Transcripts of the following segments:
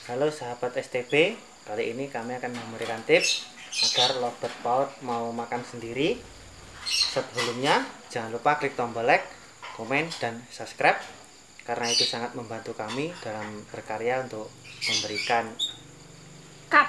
Halo sahabat STB, kali ini kami akan memberikan tips agar lovebird PAUD mau makan sendiri. Sebelumnya, jangan lupa klik tombol like, komen, dan subscribe, karena itu sangat membantu kami dalam berkarya untuk memberikan cut.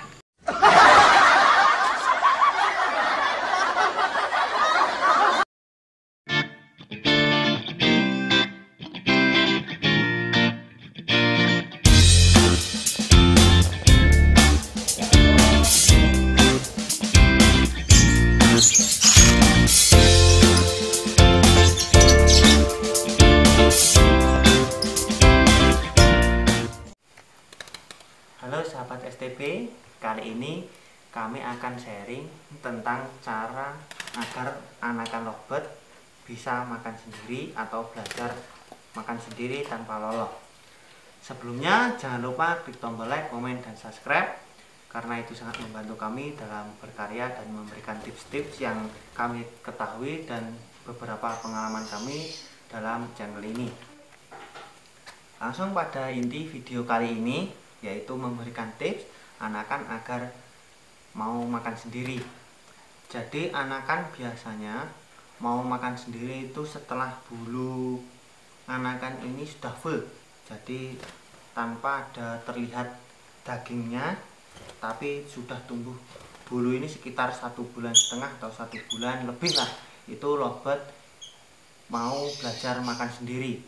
Halo sahabat STB, kali ini kami akan sharing tentang cara agar anakan lovebird bisa makan sendiri atau belajar makan sendiri tanpa loloh. Sebelumnya jangan lupa klik tombol like, komen, dan subscribe, karena itu sangat membantu kami dalam berkarya dan memberikan tips-tips yang kami ketahui dan beberapa pengalaman kami dalam channel ini. Langsung pada inti video kali ini, yaitu memberikan tips anakan agar mau makan sendiri. Jadi anakan biasanya mau makan sendiri itu setelah bulu anakan ini sudah full, jadi tanpa ada terlihat dagingnya, tapi sudah tumbuh bulu ini sekitar 1,5 bulan atau 1 bulan lebih lah, itu lovebird mau belajar makan sendiri.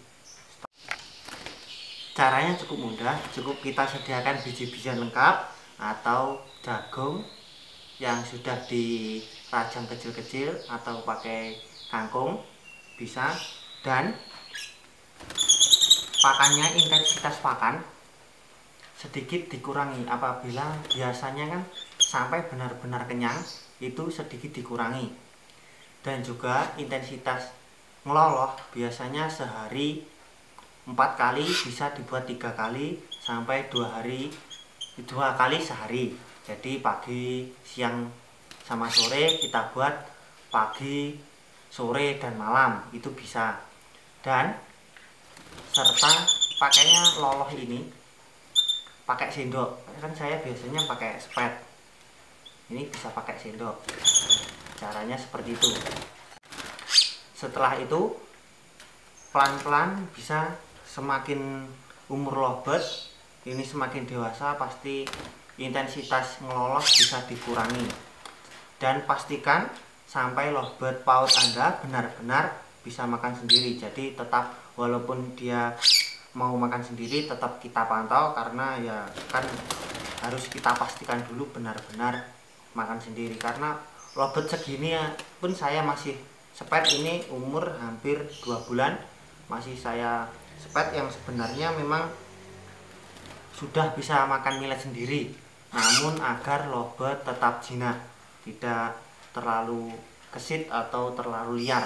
Caranya cukup mudah, cukup kita sediakan biji-bijian lengkap atau jagung yang sudah dirajang kecil-kecil atau pakai kangkung bisa, dan pakannya, intensitas pakan sedikit dikurangi. Apabila biasanya kan sampai benar-benar kenyang, itu sedikit dikurangi. Dan juga intensitas ngeloloh biasanya sehari 4 kali bisa dibuat 3 kali sampai 2 kali sehari. Jadi pagi, siang, sama sore kita buat pagi, sore, dan malam, itu bisa. Dan serta pakainya loloh ini pakai sendok, kan saya biasanya pakai spet, ini bisa pakai sendok. Caranya seperti itu. Setelah itu pelan-pelan bisa, semakin umur lovebird ini semakin dewasa, pasti intensitas ngeloloh bisa dikurangi. Dan pastikan sampai lovebird PAUD Anda benar-benar bisa makan sendiri. Jadi tetap, walaupun dia mau makan sendiri, tetap kita pantau, karena ya kan harus kita pastikan dulu benar-benar makan sendiri. Karena lovebird segini ya pun saya masih spet, ini umur hampir 2 bulan masih saya spet, yang sebenarnya memang sudah bisa makan millet sendiri, namun agar lovebird tetap jinak, tidak terlalu gesit atau terlalu liar.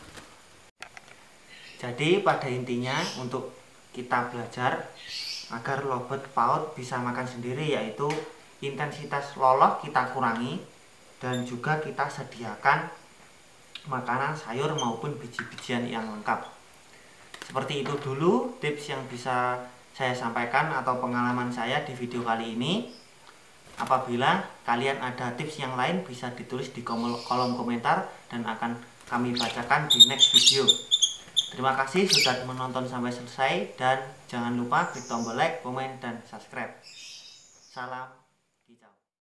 Jadi pada intinya untuk kita belajar agar lovebird PAUD bisa makan sendiri, yaitu intensitas loloh kita kurangi, dan juga kita sediakan makanan sayur maupun biji-bijian yang lengkap. Seperti itu dulu tips yang bisa saya sampaikan atau pengalaman saya di video kali ini. Apabila kalian ada tips yang lain, bisa ditulis di kolom komentar dan akan kami bacakan di next video. Terima kasih sudah menonton sampai selesai, dan jangan lupa klik tombol like, komen, dan subscribe. Salam hijau.